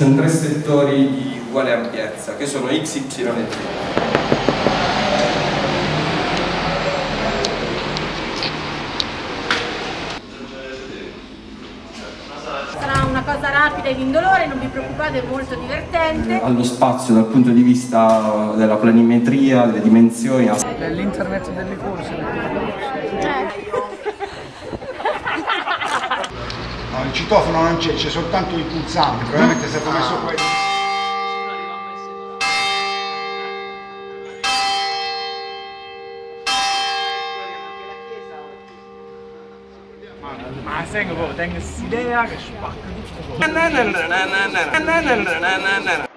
sono tre settori di uguale ampiezza, che sono X, Y e Z. Sarà una cosa rapida ed indolore, non vi preoccupate, è molto divertente. Allo spazio dal punto di vista della planimetria, delle dimensioni. Dell'internet delle corse. No, il citofono non c'è soltanto il pulsante, probabilmente è stato messo quello. Ma tengo questa idea che spacca tutto.